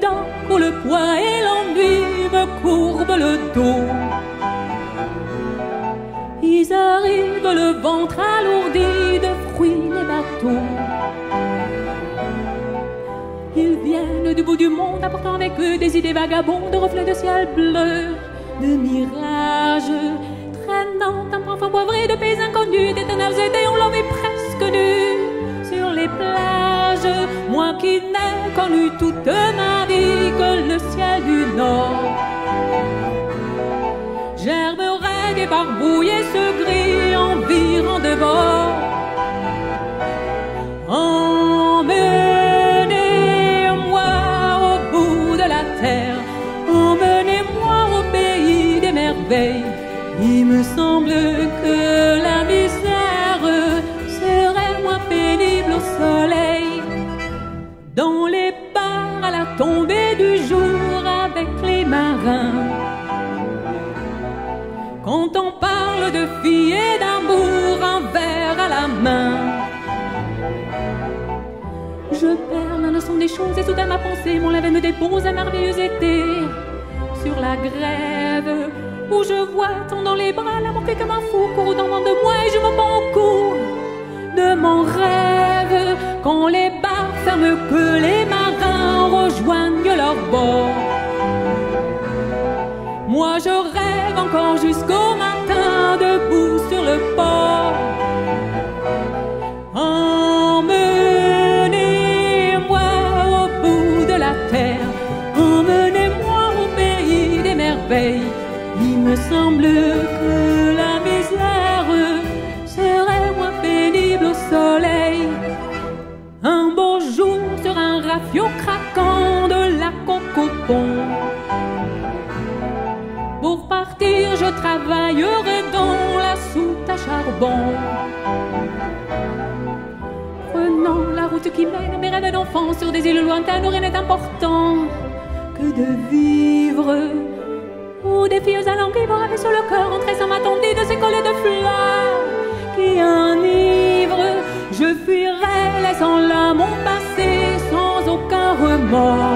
évident où le poids et l'ennui me courbent le dos. Ils arrivent le ventre alourdi de fruits les bateaux. Ils viennent du bout du monde apportant avec eux des idées vagabondes, de reflets de ciel bleu, de mirages, traînant un parfum poivré de pays inconnus, d'éternels étés on l'en vit presque nus sur les plages. Moi qui n'ai connu toute ma vie que le ciel du nord, germerai des barbouilles et ce gris environ de bord. Emmenez-moi au bout de la terre, emmenez-moi au pays des merveilles. Il me semble que la misère serait moins pénible au soleil. Dans les bars à la tombée du jour avec les marins, quand on parle de filles et d'amour, un verre à la main. Je perds la notion des choses et soudain ma pensée, mon lave me dépose un merveilleux été sur la grève, où je vois tendant les bras l'amour fait comme un fou court au-devant de moi et je me bats au cou de mon rêve. Quand les bars ferment, que les marins rejoignent leur bord, moi je rêve encore jusqu'au matin debout sur le port. Emmenez-moi au bout de la terre, emmenez-moi au pays des merveilles. Il me semble que la misère serait moins pénible au soleil. Un beau jour sur un rafio craquant de la Cocopon, pour partir, je travaillerai dans la soute à charbon, prenant la route qui mène à mes rêves d'enfant sur des îles lointaines où rien n'est important que de vivre, où des filles alanguives avaient sur le cœur entrées sans m'attendre de ces collets de fleurs qui enivrent. Je fuirai laissant là mon passé sans aucun remords.